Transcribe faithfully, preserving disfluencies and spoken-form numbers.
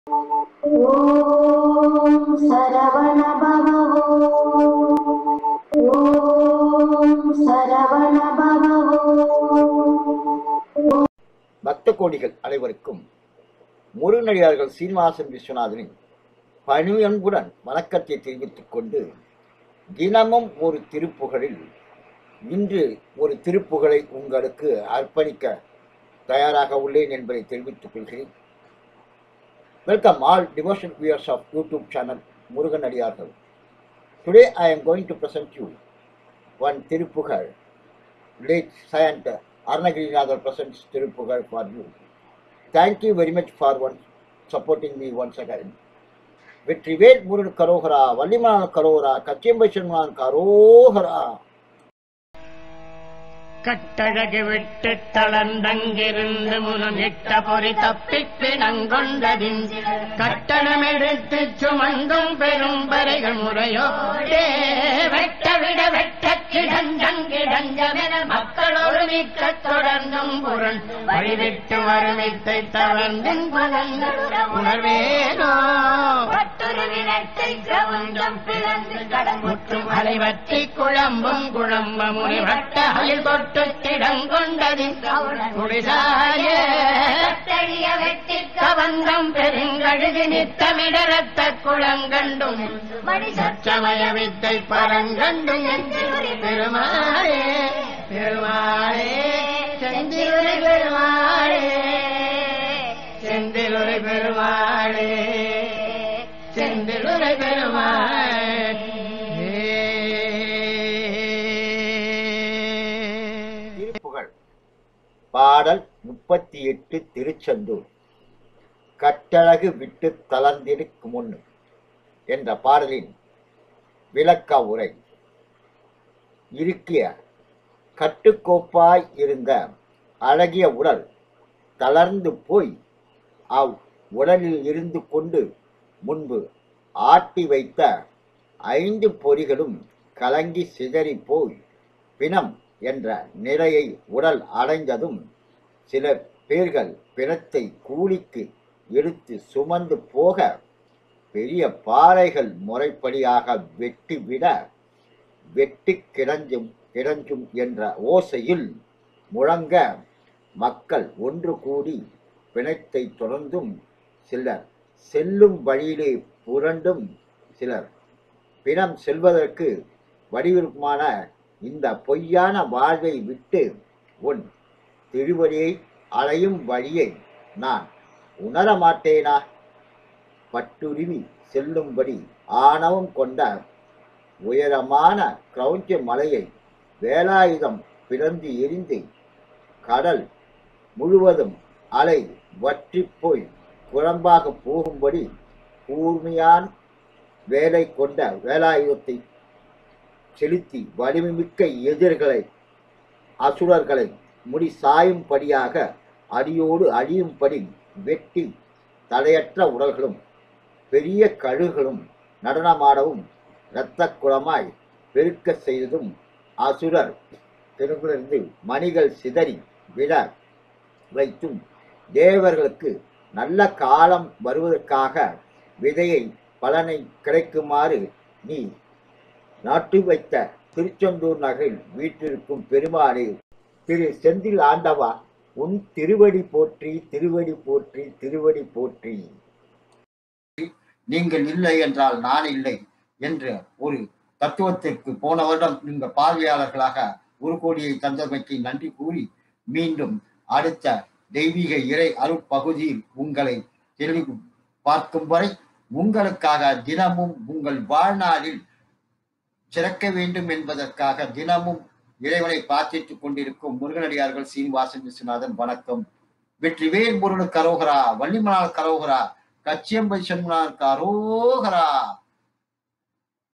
ஓம் சரவண பவ ஓம் சரவண பவ. பக்த கோடிகள் அனைவருக்கும் முருகனடியார்கள் சீனிவாசன் விஸ்வநாதனின் பணிவன்புடன் வணக்கத்தை தெரிவித்துக் கொண்டு, தினமும் ஒரு திருப்புகழில் இன்று ஒரு திருப்புகழை உங்களுக்கு அர்ப்பணிக்க தயாராக உள்ளேன் என்பதை தெரிவித்துக் கொள்கிறேன். Welcome all devotional viewers of YouTube channel Murugan Adiyargal. Today I am going to present you one Tirupugal. Late Saint Arunagirinathar presents Tirupugal for you. Thank you very much for one supporting me once again. Vetrivel Murugan Karohara, Vallimanan Karohara, Kachimbaishan Karohara. கட்டழகு விட்டு தளர்ந்தங்கிருந்து முனமிட்ட பொறி தப்பிப் பிணங்கொண்டதின் கட்டணமெடுத்து சுமந்தும் பெரும் பறைகள் முறையோடே வெட்டவிட வெட்ட கிடஞ்சங்கிடஞ்சமென மக்களோடு மிக்க தொடர்ந்தும் புறன் வழிவிட்டு வருமித்தை தளர்ந்தின் உணர்வேனோ முற்றும் அலைவற்றி குழம்பும் குழம்ப முனிவட்ட அயில் தொட்டு திடங்கொண்டதின் குடிசாயே கவந்தம் பெருங்கழுதி நித்தமிடரத்த குளங்கண்டும் சச்சமய வித்தை பரங்கண்டும் பெருமாளே பெருமாளே செந்திலுரை பெருமாளே செந்திலுரை பெருமாளே செந்திலுரை பெருமாளே. திருப்புகழ் பாடல் முப்பத்தி எட்டு. திருச்செந்தூர். கட்டழகு விட்டு தளர்ந்திருக்கு முன் என்ற பாடலின் விளக்க உரை. இருக்கிய கட்டுக்கோப்பாய் இருந்த அழகிய உடல் தளர்ந்து போய் அவ் உடலில் இருந்து கொண்டு முன்பு ஆட்டி வைத்த ஐந்து பொறிகளும் கலங்கி சிதறி போய் பிணம் என்ற நிலையை உடல் அடைந்ததும் சில பேர்கள் பிணத்தை கூலிக்கு எடுத்து சுமந்து போக பெரிய பாறைகள் முறைப்படியாக வெட்டிவிட வெட்டி கிடஞ்சும் கிடஞ்சும் என்ற ஓசையில் முழங்க மக்கள் ஒன்று கூடி பிணத்தை தொடர்ந்தும் சிலர் செல்லும் வழியிலே புரண்டும் சிலர் பிணம் செல்வதற்கு வடிவிற்குமான இந்த பொய்யான வாழ்வை விட்டு உன் திருவடியை அலையும் வழியை நான் உணர மாட்டேனா? பட்டுருவி செல்லும்படி ஆணவம் கொண்ட உயரமான கிரௌஞ்ச மலையை வேலாயுதம் பிளந்து எரிந்து கடல் முழுவதும் அலை வற்றி போய் குழம்பாக போகும்படி கூர்மையான வேலை கொண்ட வேலாயுதத்தை செலுத்தி வலிமைமிக்க எதிர்களை அசுரர்களை முடி சாயும்படியாக அடியோடு அழியும்படி வெட்டி தலையற்ற உடல்களும் பெரிய கழுகுகளும் நடனமாடவும் இரத்த குளமாய் பெருக்க செய்ததும் அசுரர் தெருவிலிருந்து மணிகள் சிதறி விட வைத்தும் தேவர்களுக்கு நல்ல காலம் வருவதற்காக விதையை பலனை கிடைக்குமாறு நீ நாட்டு வைத்த திருச்செந்தூர் நகரில் வீற்றிருக்கும் பெருமாளே, திரு செந்தில் ஆண்டவா, உன் திருவடி போற்றி திருவடி போற்றி திருவடி போற்றி. நீங்கள் இல்லை என்றால் நான் இல்லை என்ற ஒரு தத்துவத்திற்கு போன வருடம் நீங்கள் பார்வையாளர்களாக ஒரு கோடியை தந்தமைக்கு நன்றி கூறி மீண்டும் அடுத்த தெய்வீக இறை அருட்பகுதியில் உங்களை தெளி பார்க்கும் வரை உங்களுக்காக தினமும் உங்கள் வாழ்நாளில் சிறக்க வேண்டும் என்பதற்காக தினமும் இறைவனை பிரார்த்தித்துக் கொண்டிருக்கும் முருகனடியார்கள் சீனிவாசன் விஸ்வநாதன். வணக்கம். வெற்றிவேல் முருகன் கரோகரா, வள்ளிமலால் கரோகரா, கச்சியம்பை சண்முகனார் கரோகரா.